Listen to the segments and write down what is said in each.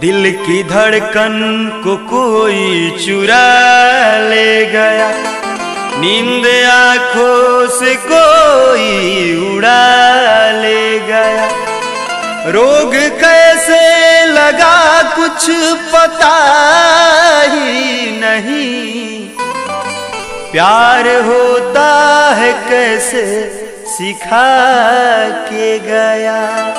दिल की धड़कन को कोई चुरा ले गया, नींद आंखों से कोई उड़ा ले गया। रोग कैसे लगा कुछ पता ही नहीं, प्यार होता है कैसे सिखा के गया।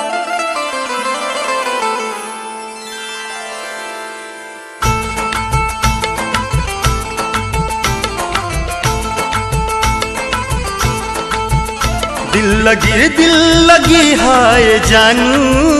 दिल लगी हाय जानू,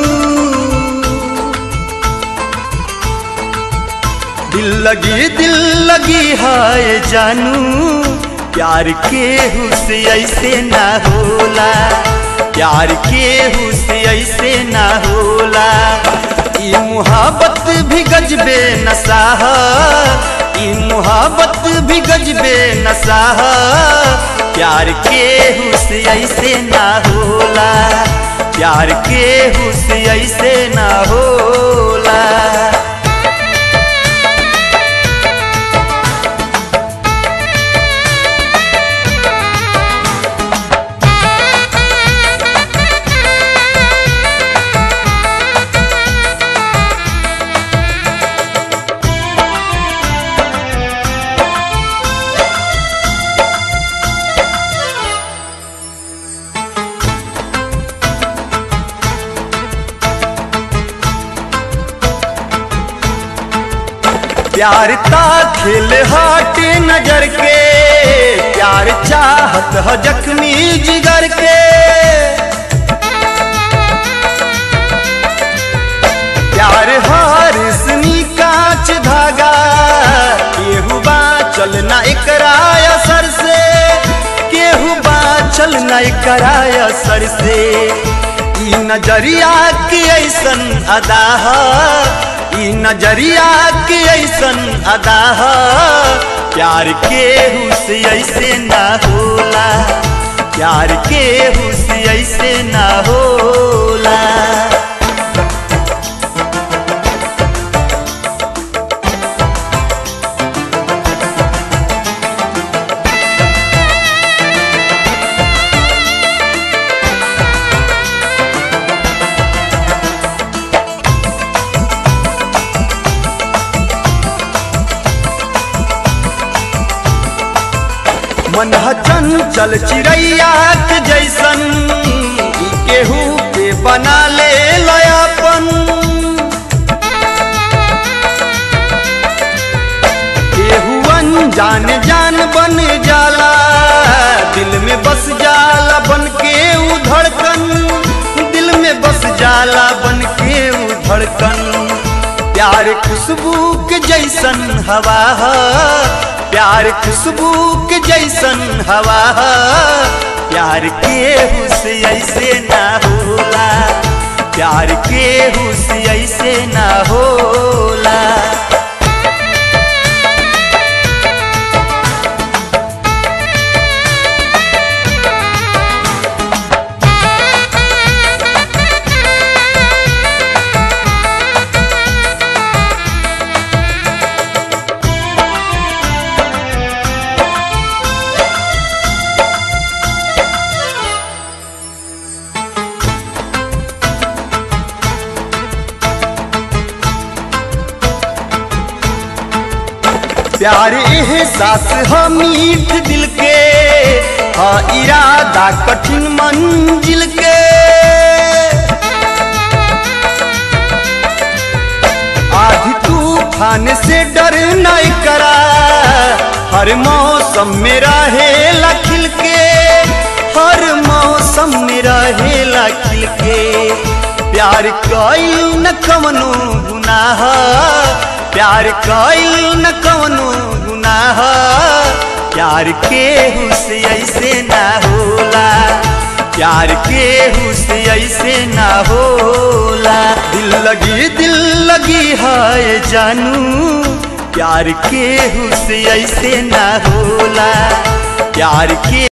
दिल लगी हाय जानू। प्यार के हुस्से ऐसे ना होला, प्यार के हुस्से ऐसे ना होला। ये मुहाबत भी गजबे नशा, ये मुहाबत भी गजबे नशा। प्यार के हुस्से ऐसे ना होला, प्यार के हुस्से ऐसे ना होला। प्यार ता खेल हाटे नजर के, प्यार चाहत है जख्मी जिगर के। प्यार हारिसनी कांच धागा, केहू बाचल ना एकरा असर से, केहू बाचल ना एकरा असर से। ई नजरिया की ऐसन अदा, ई नजरिया की ऐसन अदा। प्यार के हुस्से ऐसे ना होला, प्यार के हुस्से ऐसे ना होला। मन चंचल चिड़ैया के जैसन, केहू पे बना ले लयापन। केहू अनजान जान बन जाला, दिल में बस जाला बन के ऊ धड़कन, दिल में बस जाला बन के ऊ धड़कन। प्यार खुशबू के जैसन हवा, प्यार खुशबू के जैसन हवा। प्यार के हुस्से ऐसे ना होला, प्यार के हुस्से ऐसे ना होला। प्यार एहसास है मीठ दिल के, हाँ इरादा कठिन मंजिल के। आधी तूफान से डर नहीं करा, हर मौसम में रहेला खिल के, हर मौसम में रहेला खिल के। प्यार कइल न कवनो गुनाह, प्यार कइल न कवनो गुनाह। प्यार के हुस्से ऐसे ना होला, प्यार के हुस्से ऐसे ना होला। दिल लगी हाय जानू, प्यार के हुस्से ऐसे ना होला, प्यार के